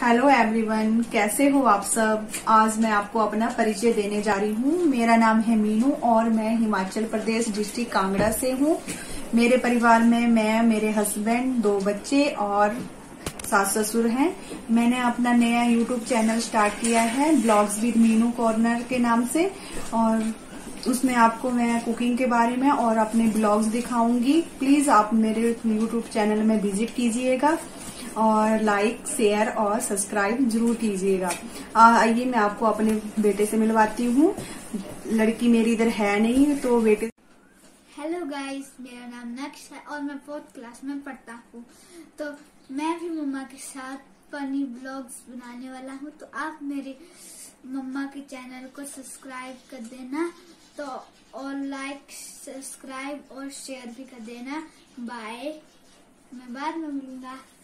Hello everyone, कैसे हो आप सब। आज मैं आपको अपना परिचय देने जा रही हूँ। मेरा नाम है मीनू और मैं हिमाचल प्रदेश डिस्ट्रिक्ट कांगड़ा से हूँ। मेरे परिवार में मैं, मेरे हस्बैंड, 2 बच्चे और सास ससुर हैं। मैंने अपना नया यूट्यूब चैनल स्टार्ट किया है ब्लॉग्स विद मीनू कॉर्नर के नाम से, और उसमें आपको मैं कुकिंग के बारे में और अपने ब्लॉग्स दिखाऊंगी। प्लीज आप मेरे यूट्यूब चैनल में विजिट कीजिएगा और लाइक, शेयर और सब्सक्राइब जरूर कीजिएगा। आइए मैं आपको अपने बेटे से मिलवाती हूँ। लड़की मेरी इधर है नहीं तो बेटे। हेलो गाइस, मेरा नाम नक्श है और मैं 4th क्लास में पढ़ता हूँ। तो मैं भी मम्मा के साथ फनी ब्लॉग्स बनाने वाला हूँ, तो आप मेरे मम्मा के चैनल को सब्सक्राइब कर देना, तो और लाइक, सब्सक्राइब और शेयर भी कर देना। बाय, मैं बाद में मिलूंगा।